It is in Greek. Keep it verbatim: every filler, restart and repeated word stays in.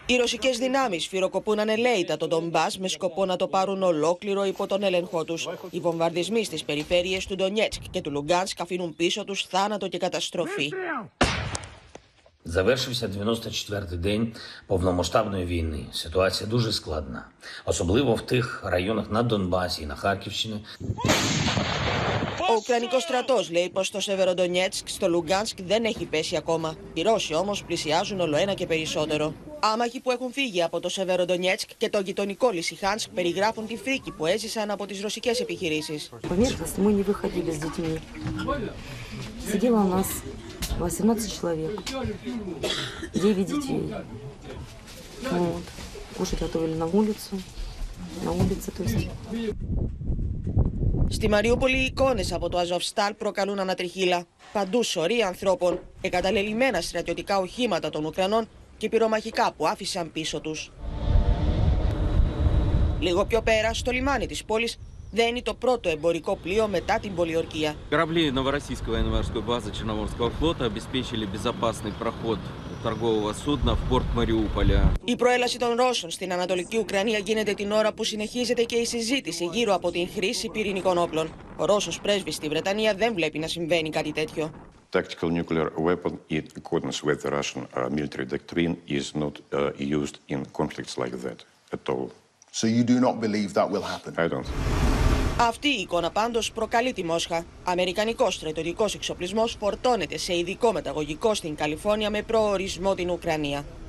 Οι ρωσικές δυνάμεις φυροκοπούν ανελαίητα το Ντομπάς με σκοπό να το πάρουν ολόκληρο υπό τον έλεγχό τους. Οι βομβαρδισμοί στις περιφέρειες του Ντονιέτσκ και του Λουγκάνσκ αφήνουν πίσω τους θάνατο και καταστροφή. Завершився дев'яносто четвертий день повномасштабної війни. Ситуація дуже складна, особливо в тих районах на Донбасі і на Харківщині. Ο Ουκρανικός στρατός λέει πως στο Σεβεροντονιέτσκ, στο Λουγκάνσκ δεν έχει πέσει ακόμα. Οι Ρώσοι όμως πλησιάζουν όλο ένα και περισσότερο. Άμαχοι που έχουν φύγει από το Σεβεροντονιέτσκ και το γειτονικό Λισιχάνσκ περιγράφουν τη φρίκη που έζησαν από τις ρωσικές επιχειρήσεις. восемнадцать человек, девять детей. Вот. Кушать готовили на улицу, на улице, то есть. Στη Μαριούπολη οι εικόνες από το Αζοφστάλ προκαλούν ανατριχύλα. Παντού σωροί ανθρώπων, εγκαταλελειμμένα στρατιωτικά οχήματα των Ουκρανών και πυρομαχικά που άφησαν πίσω τους. Λίγο πιο πέρα, στο λιμάνι της πόλης, δένει το πρώτο εμπορικό πλοίο μετά την πολιορκία. Корабли Новороссийской военно-морской базы Черноморского флота обеспечили безопасный проход торгового судна в порт Мариуполя. Η προέλαση των Ρώσων στην Ανατολική Ουκρανία γίνεται την ώρα που συνεχίζεται και η συζήτηση γύρω από την χρήση πυρηνικών όπλων. Ο Ρώσος πρέσβης στη Βρετανία δεν βλέπει να συμβαίνει κάτι τέτοιο. Tactical nuclear weapon, in accordance with the Russian uh, military doctrine, is not uh, used in conflicts like that at all. So you do not believe that will happen? I don't. Αυτή η εικόνα πάντως προκαλεί τη Μόσχα. Αμερικανικός στρατιωτικός εξοπλισμός φορτώνεται σε ειδικό μεταγωγικό στην Καλιφόρνια με προορισμό την Ουκρανία.